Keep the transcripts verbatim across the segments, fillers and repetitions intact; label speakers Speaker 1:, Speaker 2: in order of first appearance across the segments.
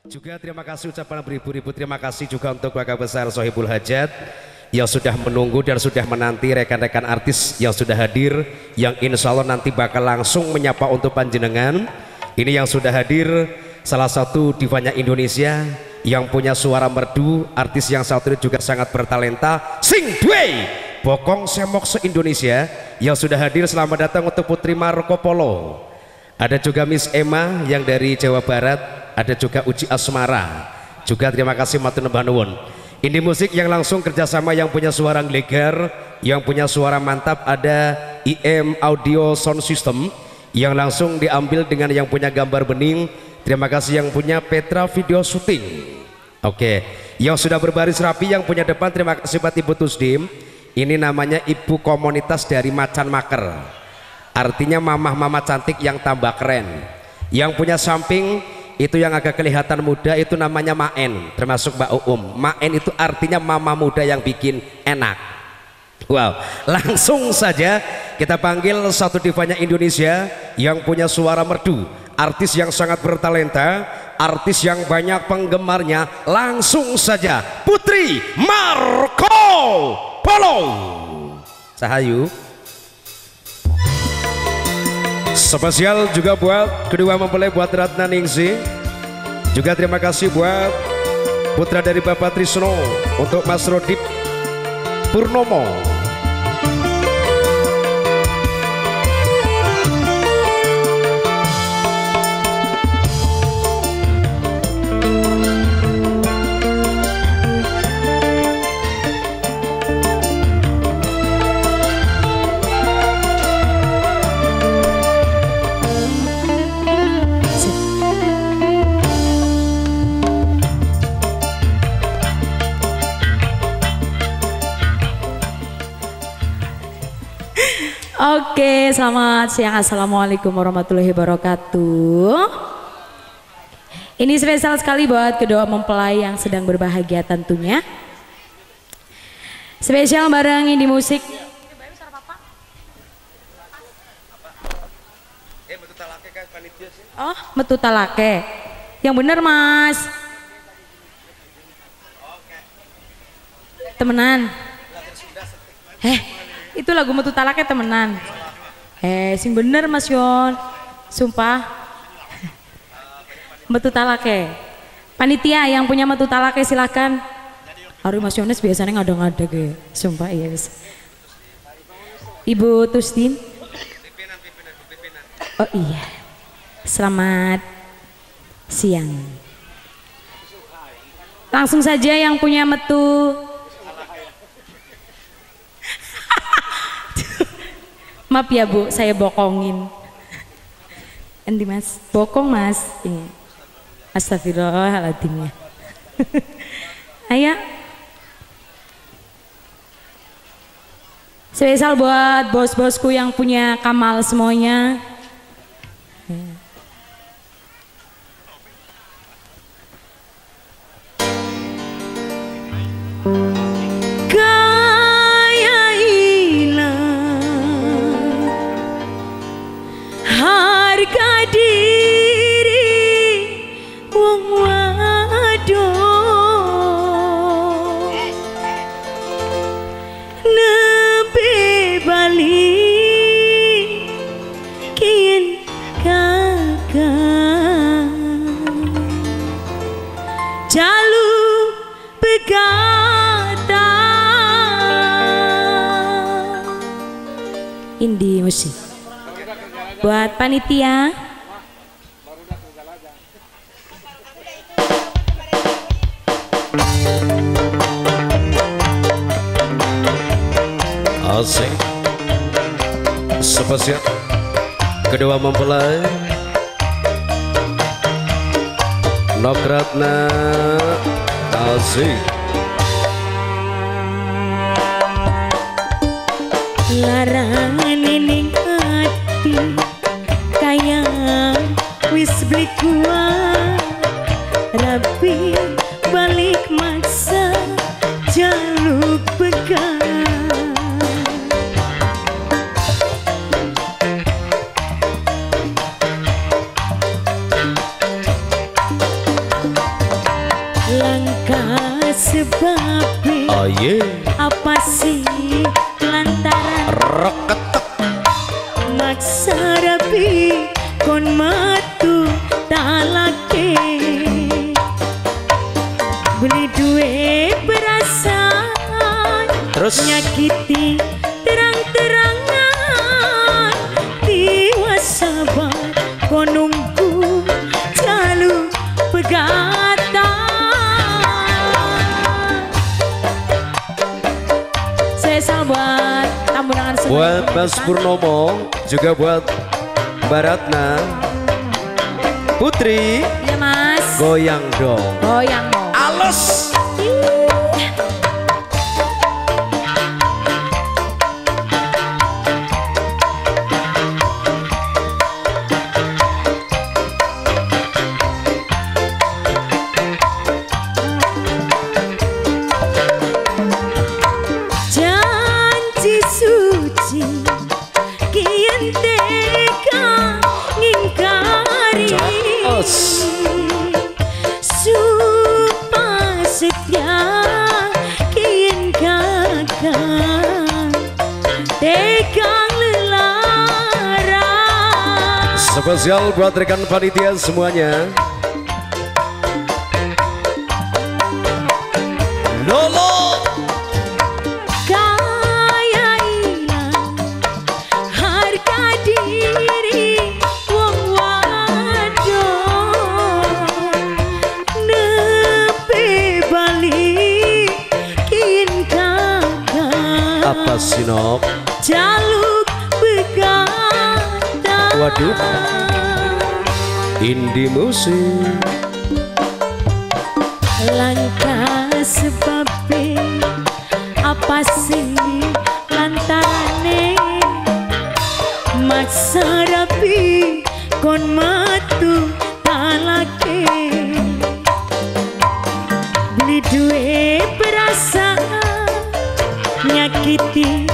Speaker 1: Juga terima kasih ucapan beribu-ribu terima kasih juga untuk keluarga besar Sohibul Hajat yang sudah menunggu dan sudah menanti rekan-rekan artis yang sudah hadir, yang insya Allah nanti bakal langsung menyapa untuk panjenengan. Ini yang sudah hadir salah satu divanya Indonesia yang punya suara merdu, artis yang satu ini juga sangat bertalenta, Sing Dwei Bokong Semok se-Indonesia yang sudah hadir. Selamat datang untuk Putri Marco Polo. Ada juga Miss Emma yang dari Jawa Barat, ada juga Uci Asmara. Juga terima kasih matur nuwun. Ini musik yang langsung kerjasama yang punya suara gelegar, yang punya suara mantap, ada I M Audio Sound System yang langsung diambil dengan yang punya gambar bening. Terima kasih yang punya Petra Video Shooting. Oke, yang sudah berbaris rapi yang punya depan terima kasih buat Ibu Tusdim. Ini namanya Ibu Komunitas dari Macan Maker. Artinya mamah-mama cantik yang tambah keren. Yang punya samping itu yang agak kelihatan muda itu namanya Maen, termasuk Mbak Uum. Maen itu artinya mama muda yang bikin enak. Wow, langsung saja kita panggil satu divanya Indonesia yang punya suara merdu, artis yang sangat bertalenta, artis yang banyak penggemarnya. Langsung saja Putri Marco Polo. Sahayu. Spesial juga buat kedua mempelai, buat Ratna Ningsih. Juga terima kasih buat putra dari Bapak Trisno untuk Mas Rodip Purnomo.
Speaker 2: Oke, selamat siang. Assalamualaikum warahmatullahi wabarakatuh. Ini spesial sekali buat kedua mempelai yang sedang berbahagia tentunya. Spesial bareng Indie Musik. Oh, metu talake. Yang bener Mas. Temenan. Eh. Itu lagu metu talake temenan. Eh sing bener Mas Yon. Sumpah. Metu talake. Panitia yang punya metu talake silakan. Hari Mas Yones biasanya ngada-ngada ke. Sumpah iya. Ibu Tustin. Oh iya. Selamat siang. Langsung saja yang punya metu. Maaf ya Bu, saya bokongin. Endi Mas? Bokong Mas. Ini. Astagfirullahaladzim ya. Ayo. Spesial buat bos-bosku yang punya Kamal semuanya. Indie Musik buat panitia.
Speaker 1: Asik. Spesial kedua mempelai Nokratna. Asik.
Speaker 2: Larangan ning hati kayak wis beli kuat rapi balik masa jaluk pegang. sebab
Speaker 1: oh yeah.
Speaker 2: Apa sih lantaran
Speaker 1: Reketek
Speaker 2: maksa rapi kon matu talake beli duit perasaan
Speaker 1: terus
Speaker 2: nyakiti terang-terangan tiwa sabar kon nunggu jalur pegatan. Spesial buat tamu undangan semua,
Speaker 1: buat Mas Purnomo, juga buat Mbak Ratna, Putri.
Speaker 2: iya mas,
Speaker 1: Goyang dong,
Speaker 2: goyang dong.
Speaker 1: alus.
Speaker 2: Janji suci kian teka ngingkari sumpah setia kian kakak tegang lelara.
Speaker 1: Spesial buat rekan panitia semuanya. Lolo
Speaker 2: kaya ilang harga diri wong wadon nepe balik kin kakak
Speaker 1: apa sih Nok?
Speaker 2: jaluk begatan.
Speaker 1: Waduh, indie musik.
Speaker 2: Langkah sebabnya apa sih lantarane maksa rapi kon matu talake beli duit perasaan nyakiti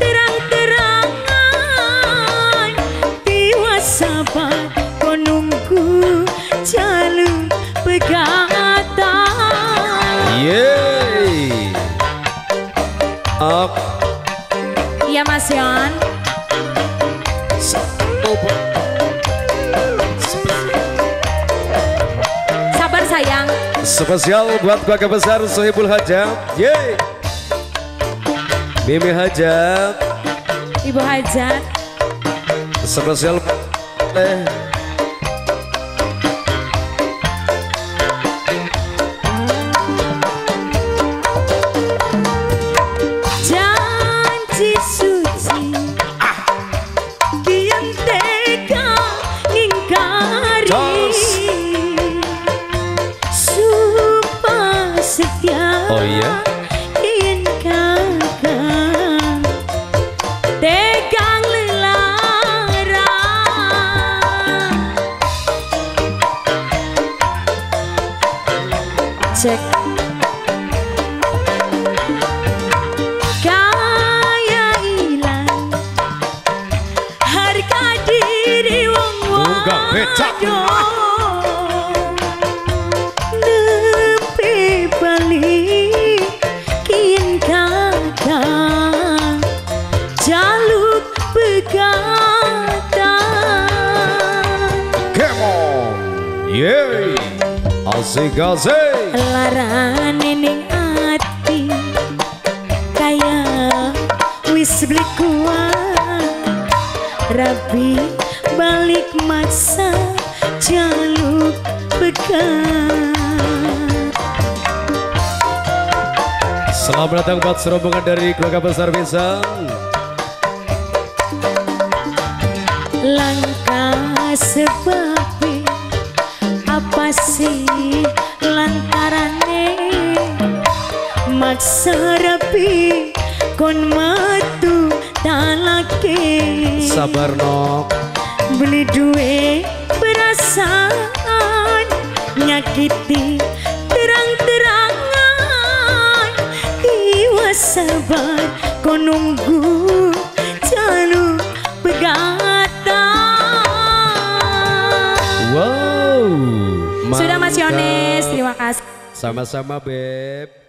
Speaker 2: terang-terangan tiwa sabar kon nunggu jalur pegatan.
Speaker 1: Yeay. Ak.
Speaker 2: Iya Mas Yon. Sabar sayang.
Speaker 1: Spesial buat keluarga besar Sohibul Hajat. Yeay. Mimi Hajat.
Speaker 2: Ibu Hajat.
Speaker 1: Spesial eh.
Speaker 2: Janji suci kian teka ngingkari sumpah setia
Speaker 1: Oh iya?
Speaker 2: kian kakak tegang lelara. Cek kaya ilang harga diri wong
Speaker 1: Tunggang becak.
Speaker 2: wadon nepe balik kian kakak jaluk pegatan.
Speaker 1: Come on. Yeay. Asik asik.
Speaker 2: Larane ning ati kaya wis beli kuat rapi balik maksa jaluk pegang.
Speaker 1: Selamat datang buat serombongan dari keluarga besar Besan.
Speaker 2: Langkah sebab apa sih lantarane maksa rapi kon matu talake
Speaker 1: Sabar Nok.
Speaker 2: beli duit perasaan nyakiti terang-terangan tiwa sabar kon nunggu jalur pegatan.
Speaker 1: Wow.
Speaker 2: Sudah Mas
Speaker 1: mantap.
Speaker 2: Yones, terima kasih.
Speaker 1: Sama-sama Beb.